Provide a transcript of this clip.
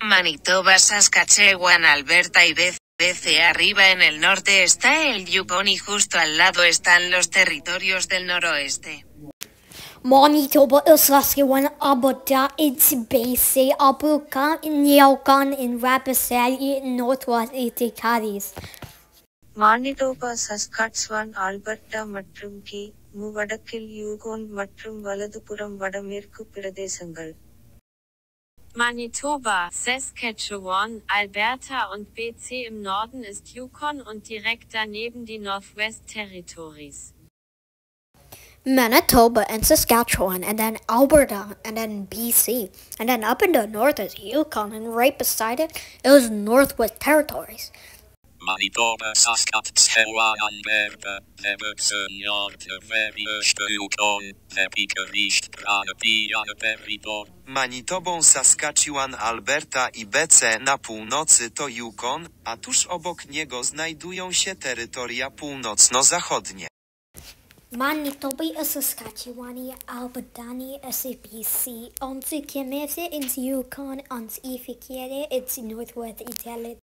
Manitoba, Saskatchewan, Alberta y BC. Arriba en el norte está el Yukon y justo al lado están los territorios del noroeste. Manitoba, Saskatchewan, Alberta, it's BC, Alberta, Yukon, in Rapid Northwest Cadiz. Manitoba, Saskatchewan, Alberta மற்றும் வடக்கில் Yukon மற்றும் வலதுபுறம் வடமேற்கு பிரதேசங்கள். Manitoba, Saskatchewan, Alberta und BC. Im Norden ist Yukon und direkt daneben die Northwest Territories. Manitoba and Saskatchewan, and then Alberta, and then BC, and then up in the north is Yukon, and right beside it is Northwest Territories. Manitoba, Saskatchewan, Alberta, Nord, Yukon, Manitobą, Saskatchewan, Alberta i BC na północy to Yukon, a tuż obok niego znajdują się terytoria północno-zachodnie. Manitoba, Saskatchewan, Alberta, BC, ons Yukon, ons Northwest Territories.